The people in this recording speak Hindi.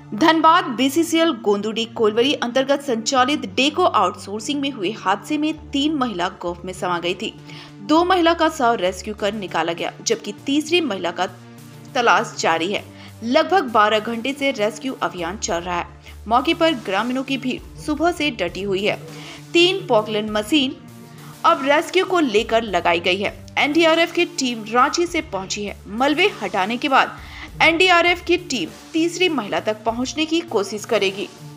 धनबाद बीसीसीएल गोंदुडी कोलवरी अंतर्गत संचालित डेको आउटसोर्सिंग में हुए हादसे में 3 महिला गोफ में समा गई थी। 2 महिला का शव रेस्क्यू कर निकाला गया, जबकि तीसरी महिला का तलाश जारी है। लगभग 12 घंटे से रेस्क्यू अभियान चल रहा है। मौके पर ग्रामीणों की भीड़ सुबह से डटी हुई है। 3 पॉकलैंड मशीन अब रेस्क्यू को लेकर लगाई गई है। एनडीआरएफ की टीम रांची से पहुंची है। मलबे हटाने के बाद एनडीआरएफ की टीम तीसरी महिला तक पहुंचने की कोशिश करेगी।